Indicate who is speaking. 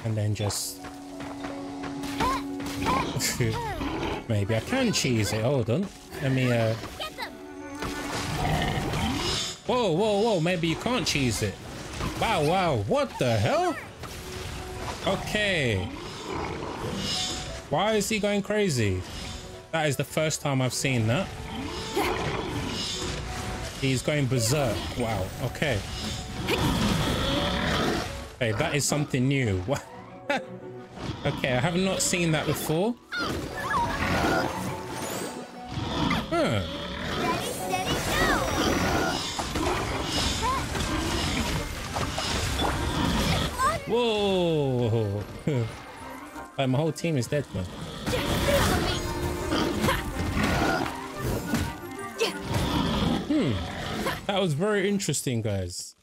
Speaker 1: and then just maybe I can cheese it. Hold on, let me whoa, whoa, whoa, maybe you can't cheese it. Wow, wow, what the hell? Okay, why is he going crazy? That is the first time I've seen that. He's going berserk. Wow, okay. Okay, that is something new. Okay, I have not seen that before. Huh.
Speaker 2: Ready, steady, go!
Speaker 1: Whoa! Like, my whole team is dead, man. That was very interesting, guys.